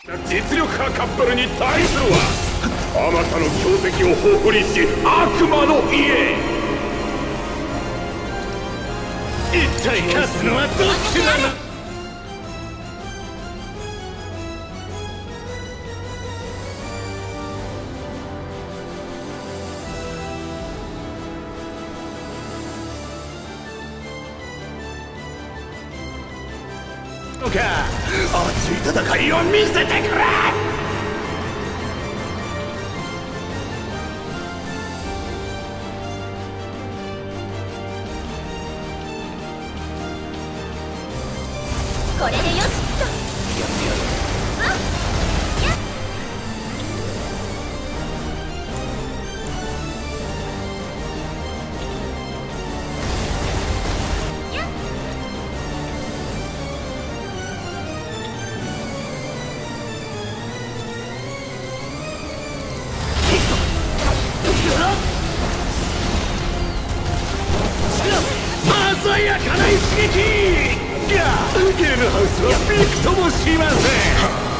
実力派カップルに対するはあまたの強敵を誇りし悪魔の家。一体勝つのはどっちなの。熱い戦いを見せてくれ。 これでよしっと。 鮮やかな一撃がゲルハウスはびくともしません。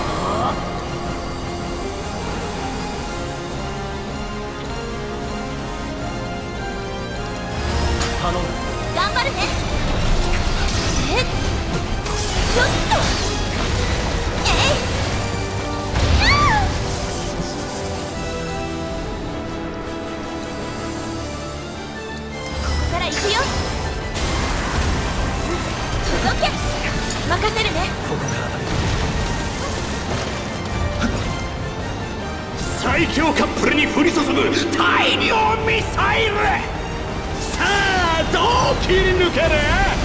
頼む。 頑張るね。ちょっと。ここから行くよ。届け。任せるね。 ここから最強カップルに降り注ぐ大量ミサイル。さあどう切り抜ける。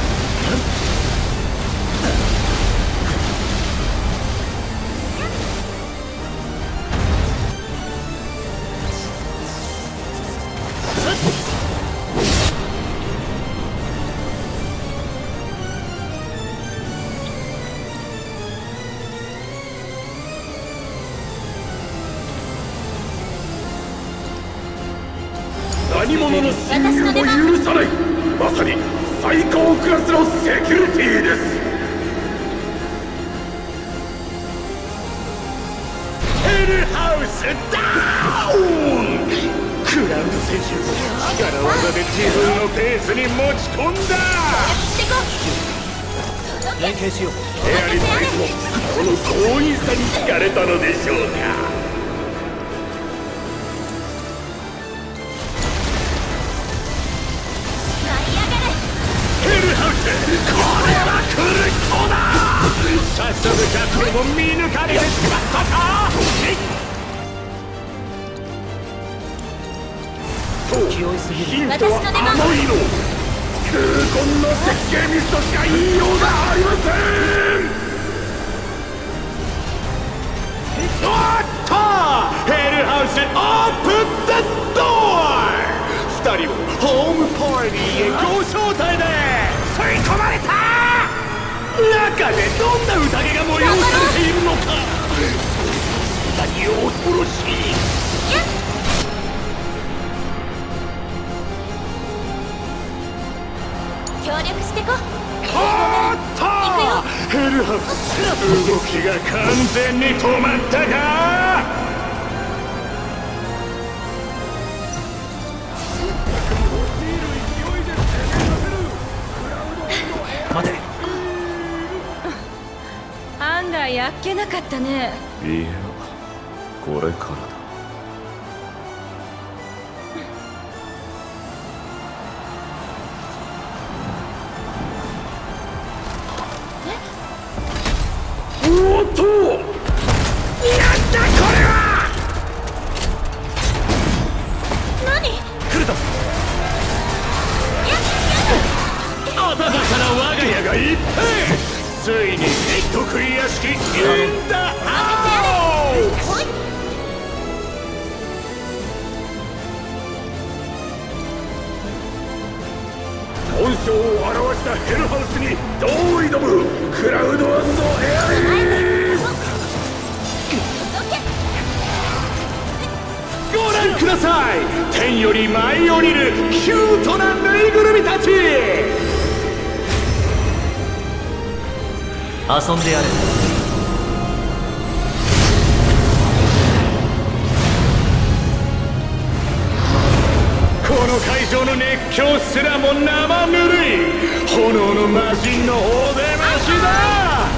何者の侵入も許さない。まさに最高クラスのセキュリティです。ヘルハウスダウン。クラウド選手力技で自分のペースに持ち込んだ。 連携しよう。 エアリスタイズもこの強引さに惹かれたのでしょうか。これは来る人だ。早速100も見抜かれてしまったか。そうヒントはあの色。空魂の設計ミスとしか言いようがありません。おっとヘルハウスオープンザドア。2人をホームパーティーへご招待で吸い込まれた。中でどんな宴が催されているのか。そんなに恐ろしい。 協力してこ。 はったヘルハウス動きが完全に止まったか。 待て。あんだやっけなかったね。 いやこれからだ。 おっとなんだこれは。 何。 来るぞ。暖かな我が家が一変。ついに一クリア式インダハウス。本性を表したヘルハウスにどう挑むクラウド&エアリー。ご覧ください。天より舞い降りるキュートなぬいぐるみたち。 遊んでやれ。 熱狂すらも生ぬるい炎の魔人のお出ましだ。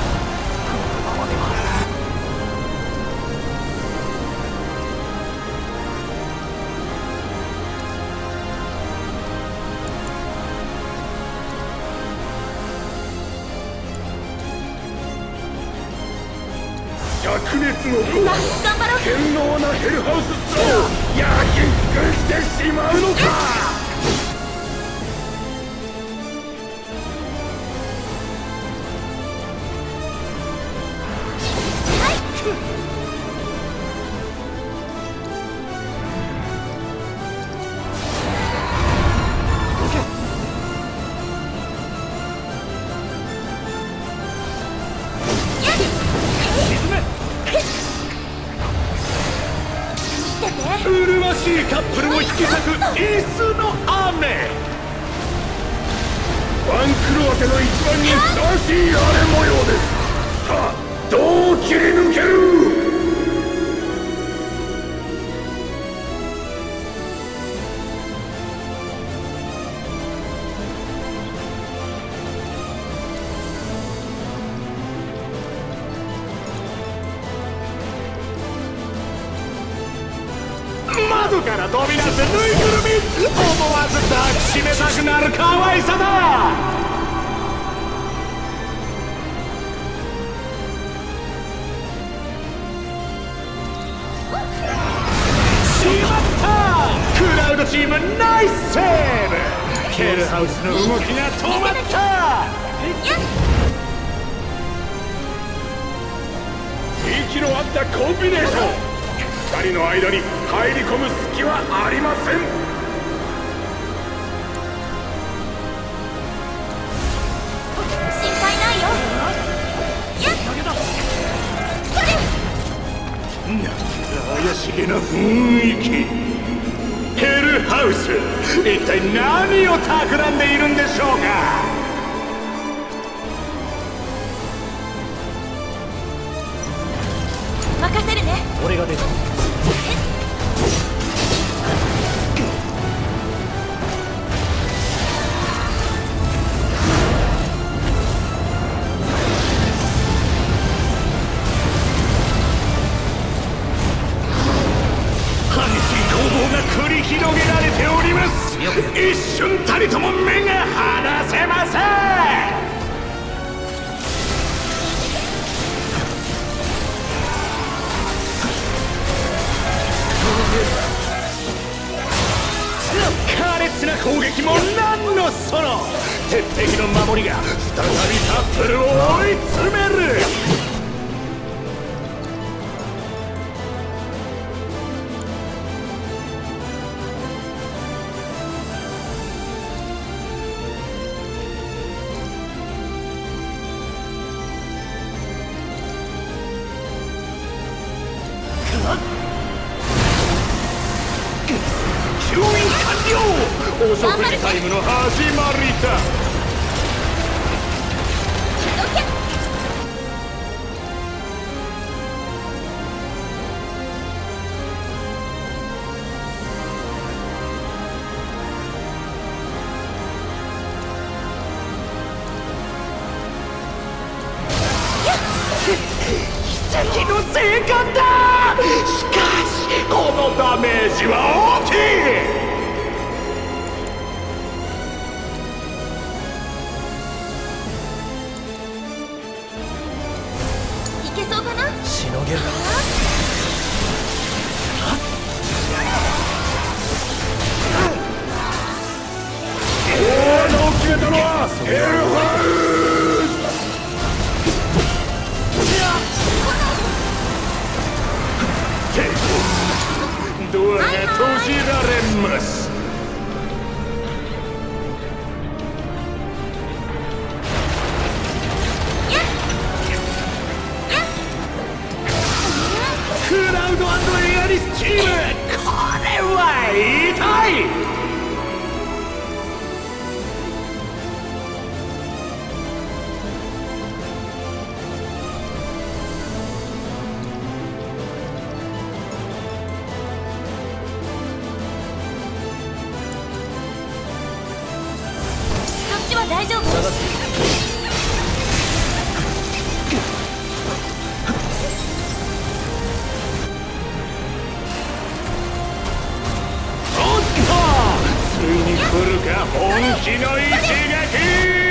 灼熱の炎は堅牢なヘルハウススを焼き尽くしてしまうのか。麗しいカップルを引き裂く椅子の雨。ワンクロアテの一番にふさわしい荒れ模様です。さあどう切り抜ける。窓から飛び出すぬいぐるみ、思わず抱きしめたくなる可愛さだ。しまった。クラウドチームナイスセーブ。ケルハウスの動きが止まった。息の合ったコンビネーション。二人の間に入り込む隙はありません。 心配ないよ。やっ怪しげな雰囲気。ヘルハウス、一体何を企んでいるんでしょうか。 任せるね。 俺が出た。 繰り広げられております。一瞬たりとも目が離せません。苛烈な攻撃も何のその。鉄壁の守りが再びカップルを追い詰める。吸引完了。お食事タイムの始まりだ。奇跡の生還だ。しかしこのダメージは大きい。 いけそうかな。 しのげるか。 大技を決めたのはヘルハウス。ドアが閉じられます。クラウド&エアリスチーム、これは痛い。 か本気の一撃。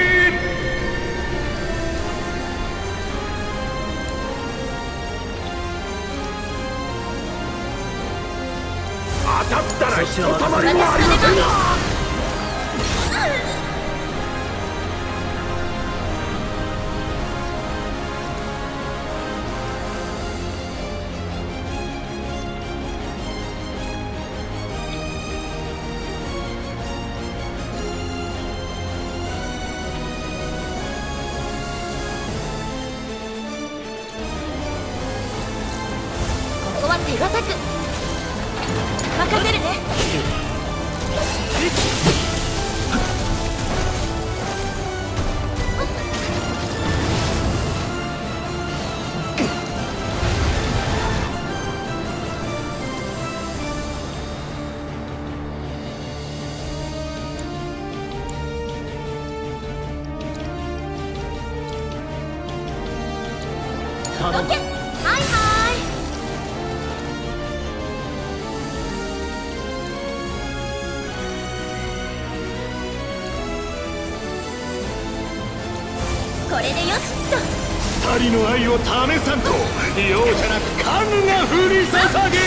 当たったらひとたまりもありませんが。 ここは手堅く任せるね。 頼む。 はいはい。これでよしと。 二人の愛を試さんと容赦なくカンが降り注げ。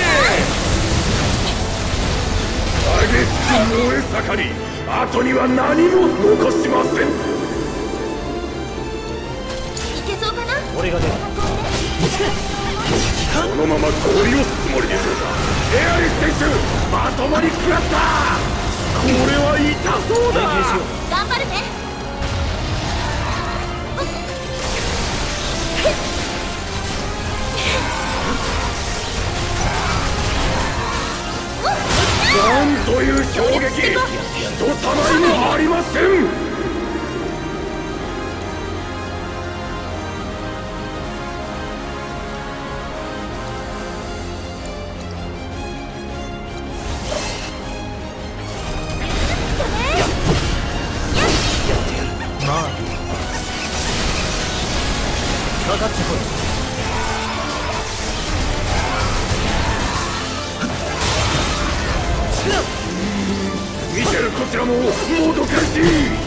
激しく燃え盛り、後には何も残しません。 いけそうかな。 俺が出る。 このまま氷をつもりでしょうか。エアリス選手、まともに食らった。これは痛そうだ。 頑張るね。 なんという衝撃。ひとたまりもありません。 まあかかってこい。 見てるこちらももどかしい。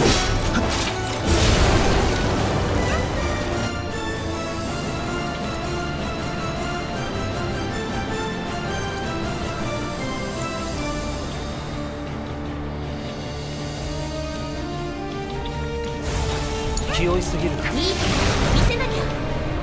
気負いすぎるか。 いいとこ見せなきゃ。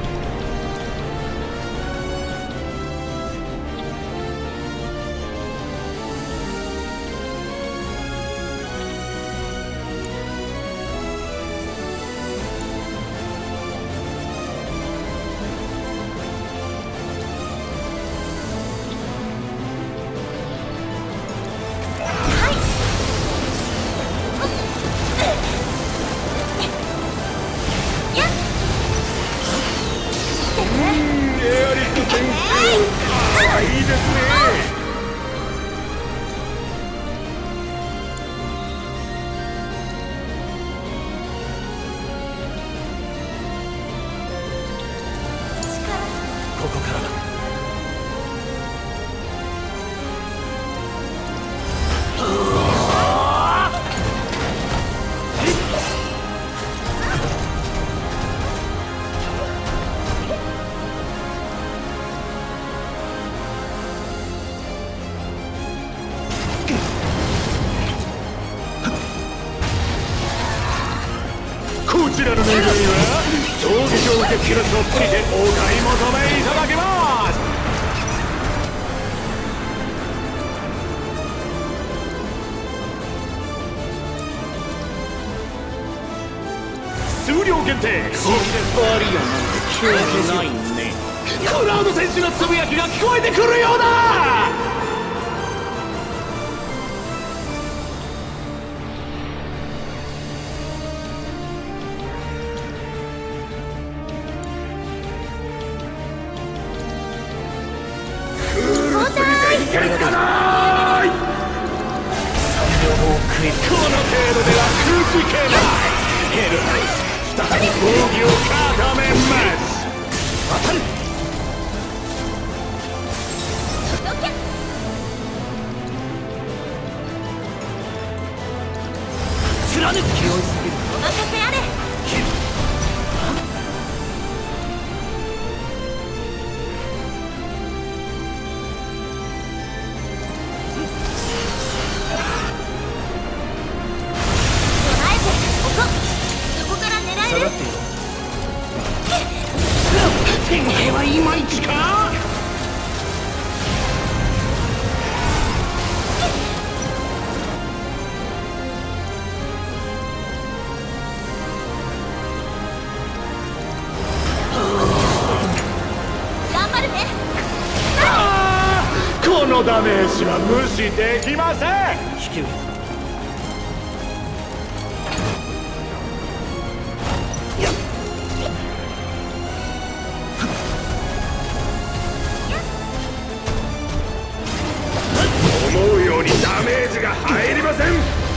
エアリス選手、かわいいですね。 ここからだ。 こちらのぬいぐるみは闘技場受付のショップにてお買い求めいただけます。数量限定。バリアなんて興味ないね。クラウド選手のつぶやきが聞こえてくるようだ。いかない。3秒も食い。 この程度ではくじけない。ヘルハイス、再び防御を固めます。当たる。 のダメージは無視できません。 引き受けた。 思うようにダメージが入りません。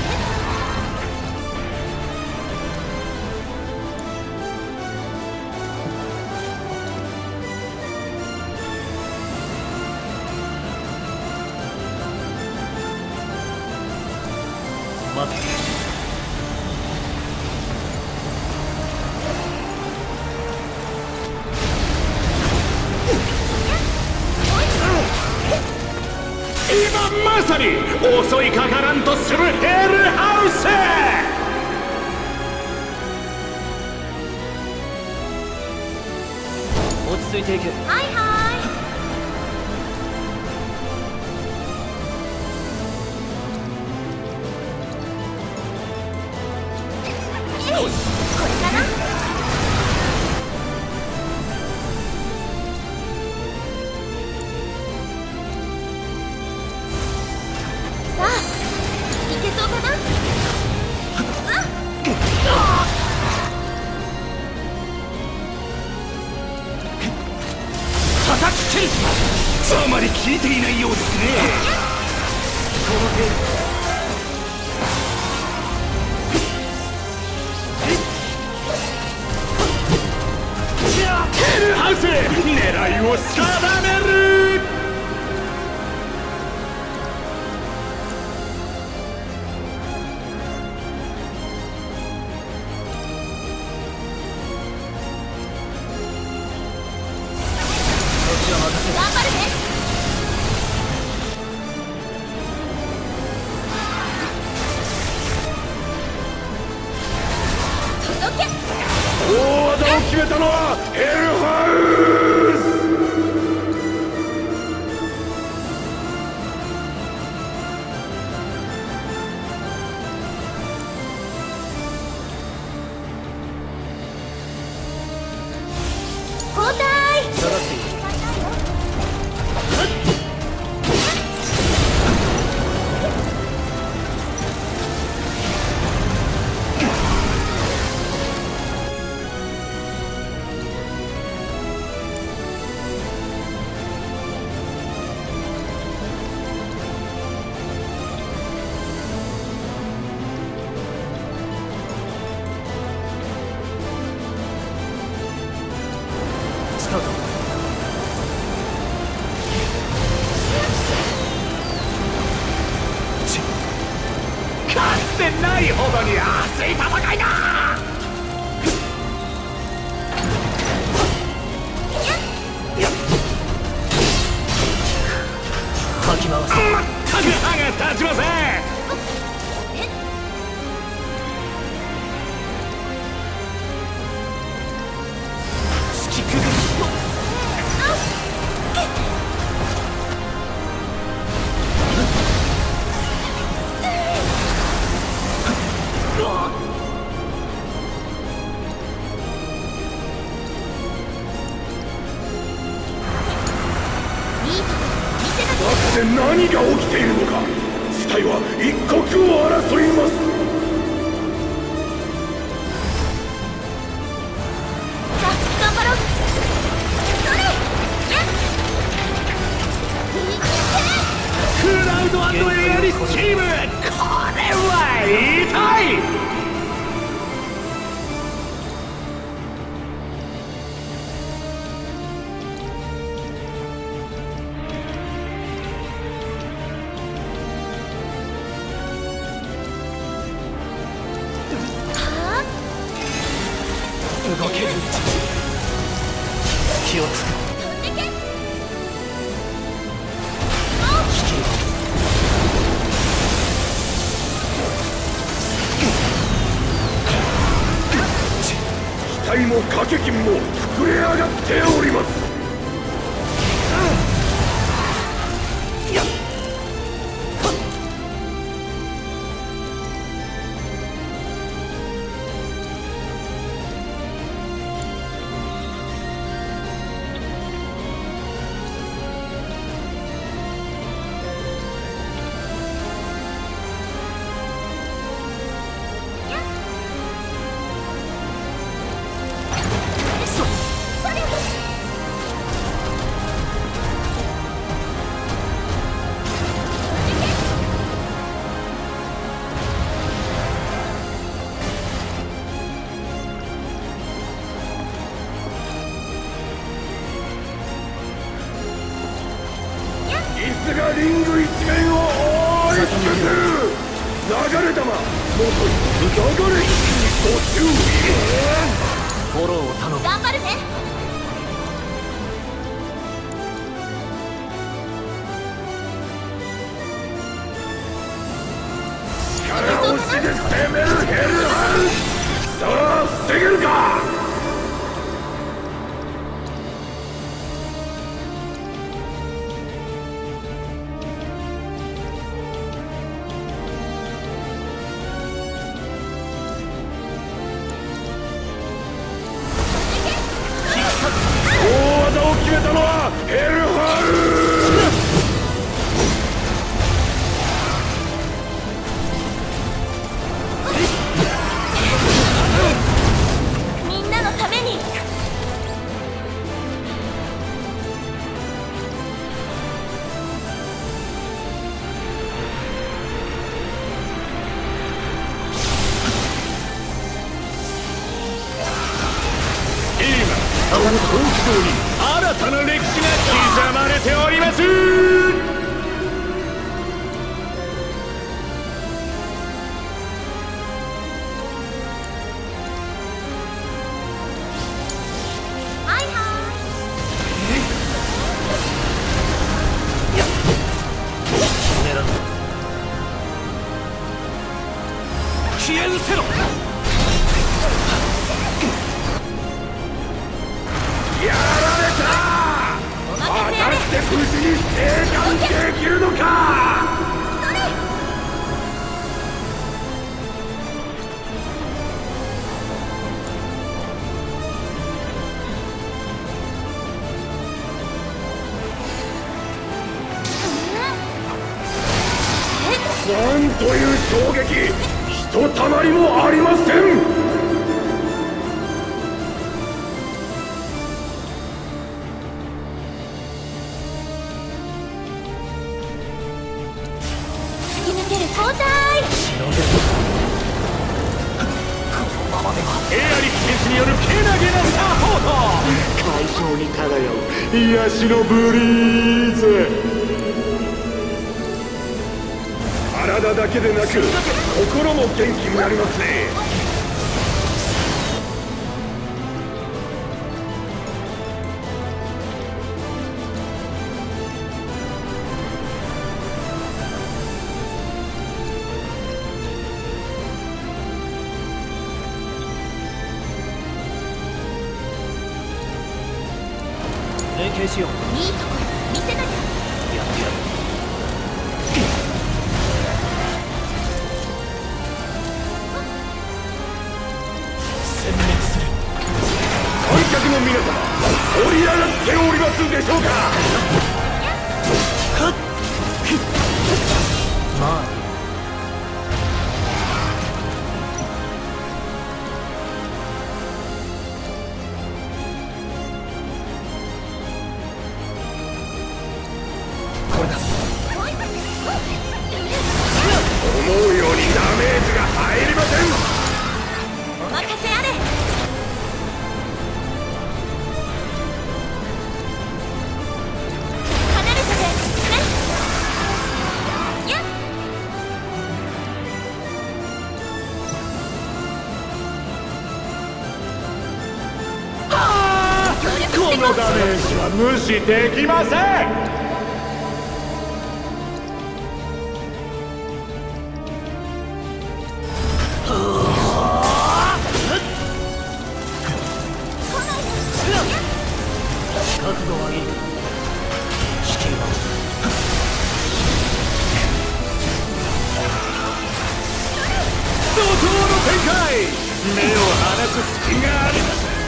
待て。 今まさに襲いかからんとするヘルハウス。 落ち着いていけ。 はいはい。これかな。さあいけそうかな。 叩き切る。あまり効いていないようですね。 この程度。 ヘルハウス、狙いを定める。 頑張るね。届け。 大技を決めたのはヘルハウス。 交代。 下がっていい。スタート。 かつてないほどに熱い戦いだ。 かき回す。 全く歯が立ちません。 突き崩す。 中で何が起きているのか。事態は一刻を争います。 さあ頑張ろう。それ。 クラウド&エアリスチーム、これは痛い。 動けるうちに隙をつく。 飛んでけ。 引き回す。 期待も掛け金も膨れ上がっております。 水がリング一面を覆い尽くす。流れ弾もとい流れ石にご注意。 フォローを頼む。 頑張るね。 力押しで攻めるヘルハンス。さあ防げるか。大技を決めたのはヘルハン。 みんなのために。 東京に新たな歴史が刻まれております。 はいは狙う。消え失せろ。 やられた。 お任せあれ。 果たして無事に生還できるのか。 それ。 なんという衝撃。ひとたまりもありません。 突き抜ける交代。 エアリス選手によるけなげなサポート。快勝に漂う癒しのブリーズ。体だけでなく心も元気になりますね。 連携しよう。 いいところ見せなきゃ。 やってやる。殲滅する。 観客の皆様、盛り上がっておりますでしょうか。 まあ思うようにダメージが入りません。 お任せあれ。離れててね。やっ。 このダメージは無視できません。 覚悟はいい。引き回す。 怒涛の展開。目を離す隙がありません。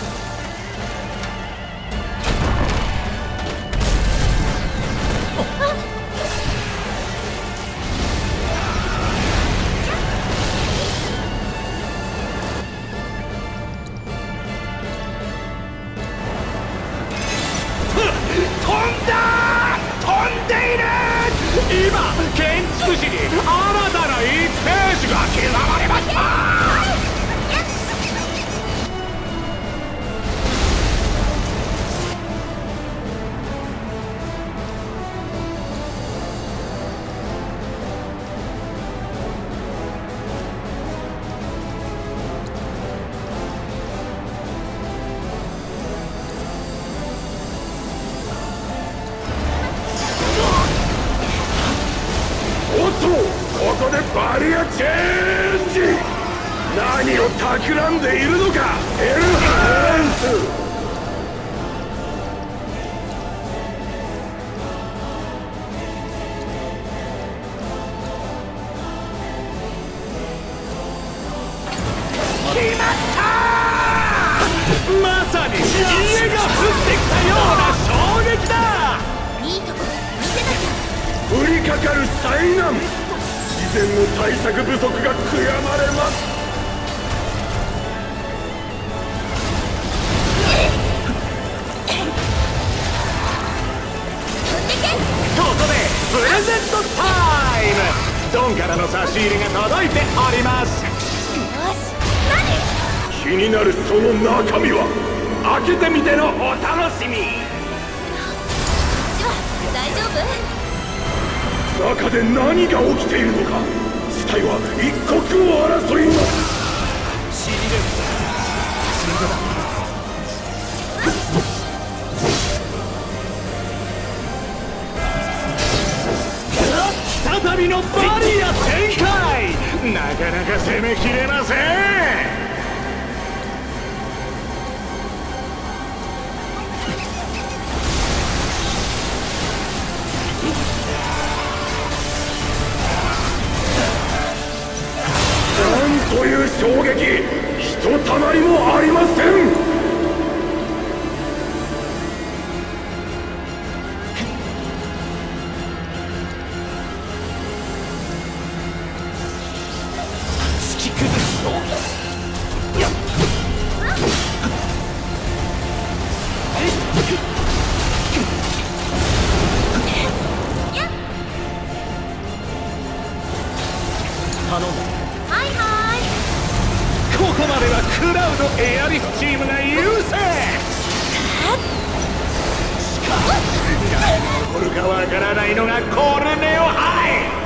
今建築士に新たな1ページが刻まれました。 こでバリアチェンジ。何を企んでいるのかエルハンス。決まった。まさに家が降ってきたような衝撃だ。 いいとこ見せなきゃ。 降りかかる災難。自然の対策不足が悔やまれます。ここでプレゼントタイム。ドンからの差し入れが届いております。 よし、何？ 気になるその中身は開けてみてのお楽しみ。 じゃあ大丈夫？ 中で何が起きているのか。事態は一刻を争います。 しびれる。ついでだ。 再びのバリア展開。なかなか攻めきれません。なんという衝撃。ひとたまりもありません。ここまではクラウドエアリスチームが優勢。しかし何が起こるかわからないのがコルネオハイ。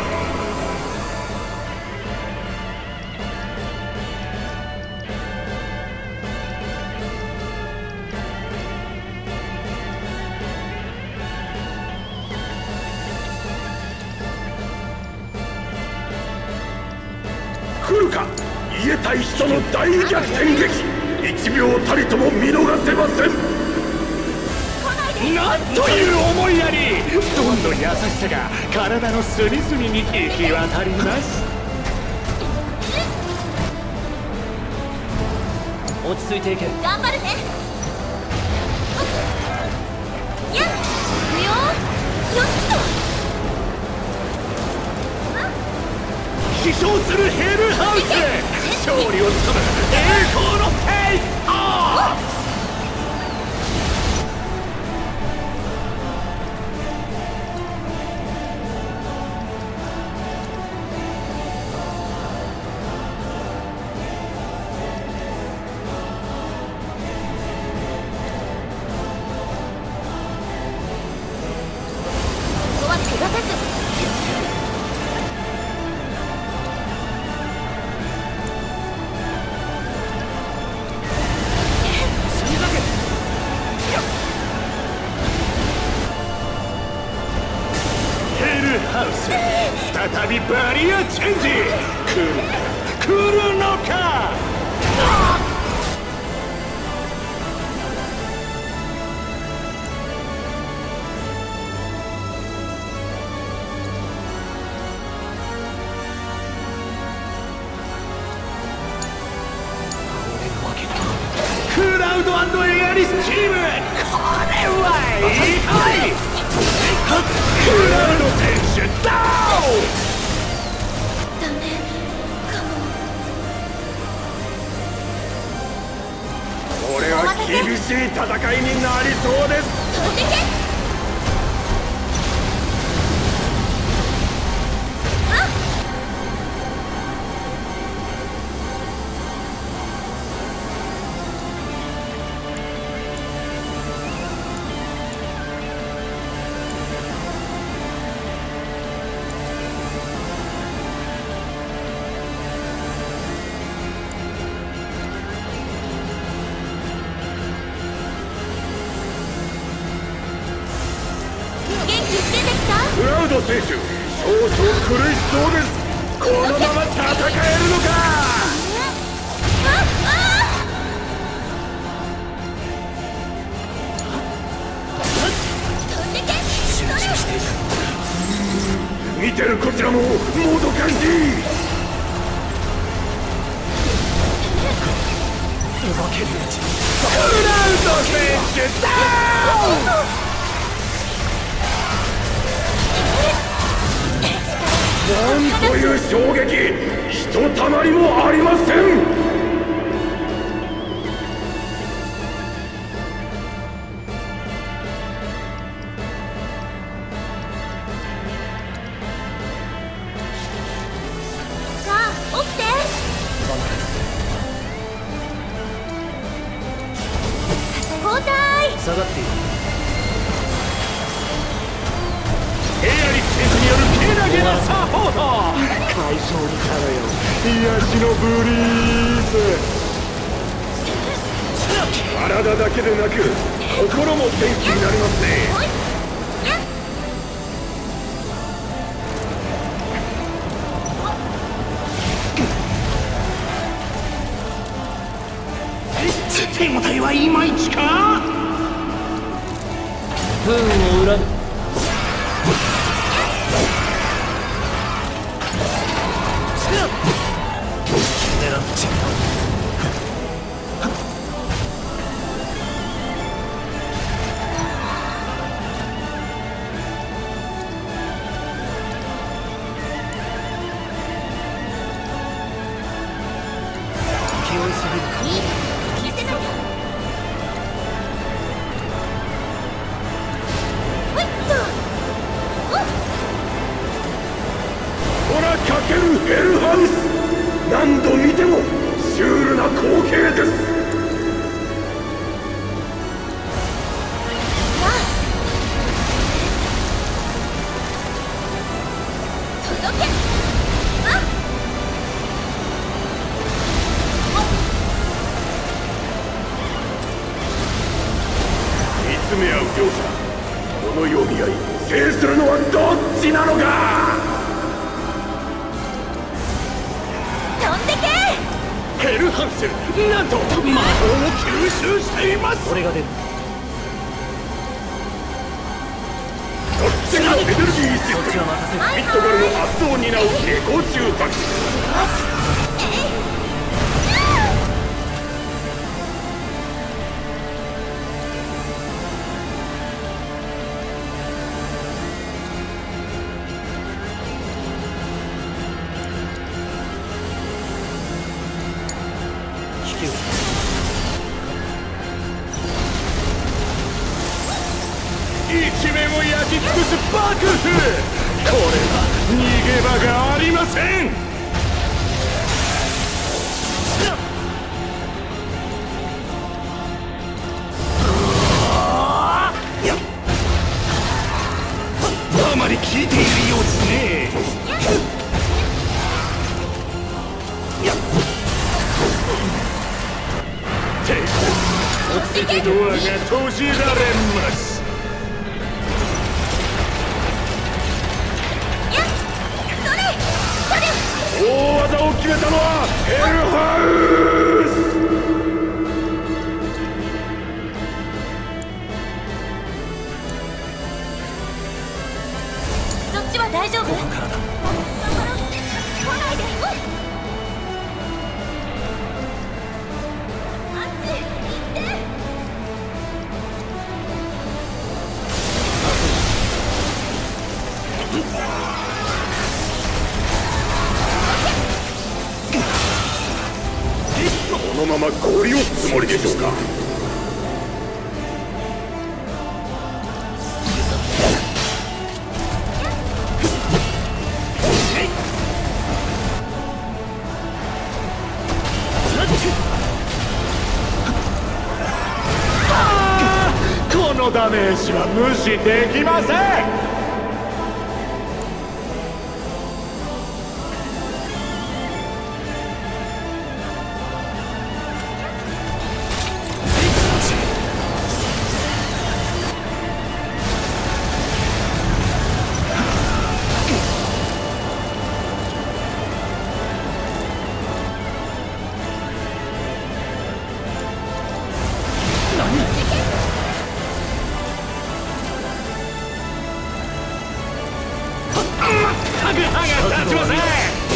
来るか。家対人の大逆転劇。1秒たりとも見逃せません。なんという思いやり。どんどん優しさが体の隅々に行き渡ります。 落ち着いていけ。 頑張るね。やっ、行くよ。よっと。 飛翔するヘルハウス。勝利をつかむ栄光のテイクオフ。 ここは手堅く。 ハウス。再びバリアチェンジ。来るのか。クラウド&エアリスチーム、これは痛い。クラウド選手ダウン。 ダメかも。 これは厳しい戦いになりそうです。 飛んでけ。 クラウド選手、少々苦しそうです。 このまま戦えるのか。 集中していく。 見てるこちらももどかしい。 動けるうちにクラウド選手ダウン。なんという衝撃、ひとたまりもありません。 さあ起きて。交代。 下がっている。 エアリック選手によるけなげなサポート。会場にからよ癒しのブリーズ。体だけでなく心も元気になりますね。手応えはいまいちか。 不運を恨む。狙って気負いすぎるか。 いい聞いてなきゃ。ほいっと。 ほらかけるヘルハウス。何度見てもシュールな光景です。 届け。 見つめ合う両者、この読み合い制するのはどっちなのか。 飛んでけ。 ヘルハンセル、なんと魔法を吸収しています。 俺が出る。 こっちがエネルギーシステム。 そっちは任せる。 ミッドガルの圧倒を担うエコ中作戦。 引き受け一面を焼き尽くす爆風。これは逃げ場がありません。あまり効いているようですね。ドアが閉じられます。大技を決めたのはヘルハウス。 そっちは大丈夫。 後半からだ。 来ないで。あっち行って。 このまま氷をつもりでしょうか。このダメージは無視できません。 く歯が立ちません。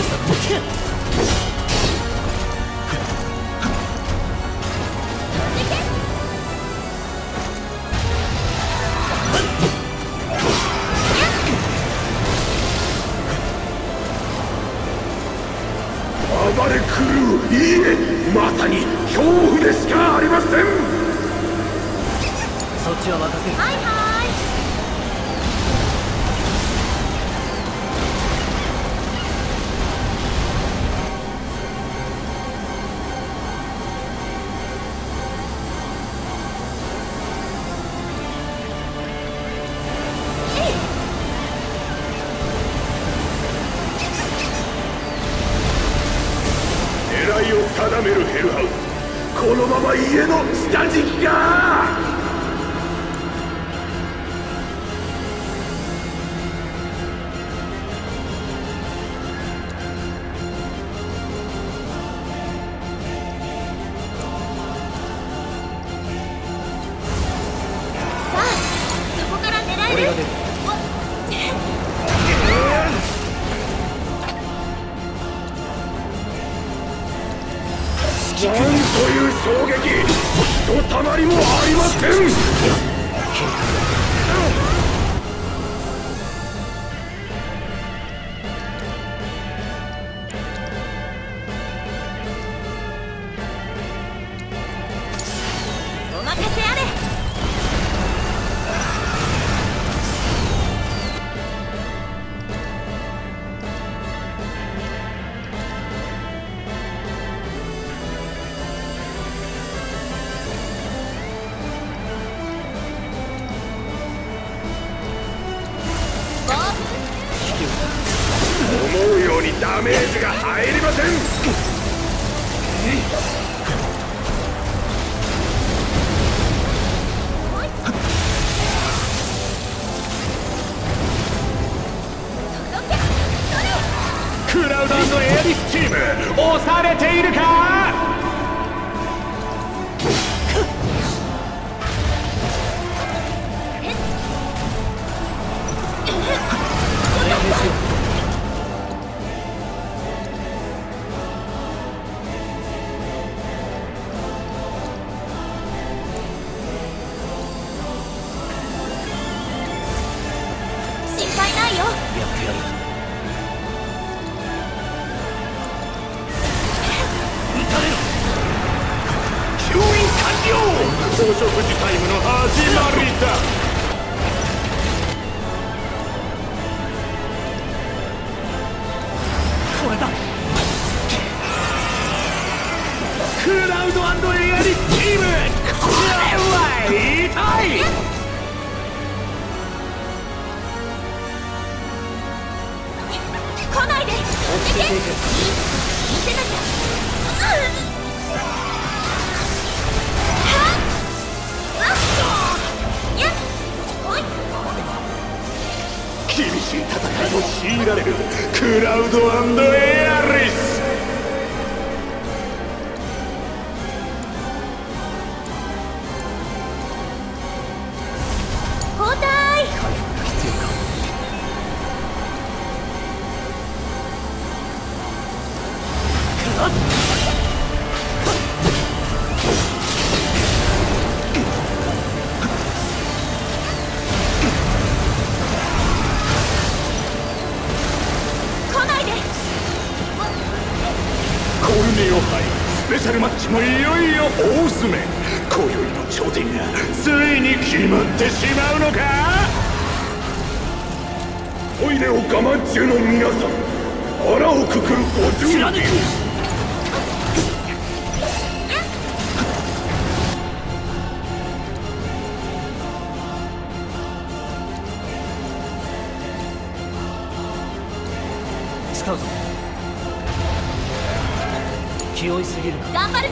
暴れ狂う。いいえ、まさに恐怖でしかありません。 そっちは任せる。 はいはい。 狙いを定めるヘルハウス。このまま家の下敷きか。 さあ、そこから狙える。 俺が出る。 なんという衝撃。ひとたまりもありません。 お任せあれ。 思うようにダメージが入りません。 クラウド&エアリスチーム押されているか。 心配ないよ。 やってやる。 吸引完了。お食事タイムの始まりだ。 これだ。 クラウド&エアリスチーム、これは痛い。 来ないで。 落ち着いていく。 見せなきゃ。やっおい。 厳しい戦いを強いられるクラウド&エアリス。 交代。 回復が必要か。 来ないで。 コルネオ杯スペシャルマッチもいよいよ大詰め。今宵の頂点がついに決まってしまうのか。 トイレを我慢中の皆さん、腹をくくるご準備を。 使うぞ。気負いすぎるか。 頑張るぜ。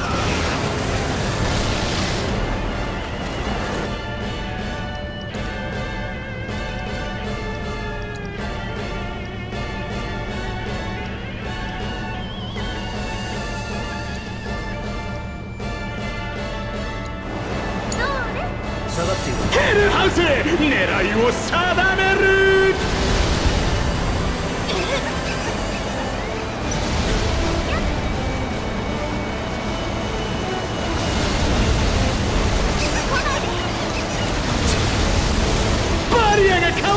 下がっている。 ヘルハウス狙いを定める。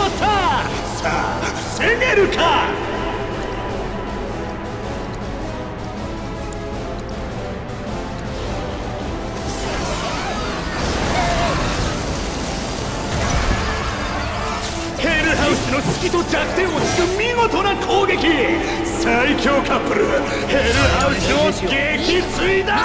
まった。さあ防げるか。ヘルハウスの隙と弱点を突く見事な攻撃。最強カップルヘルハウスを撃墜だ。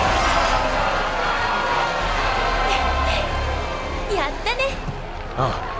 やったね。 ああ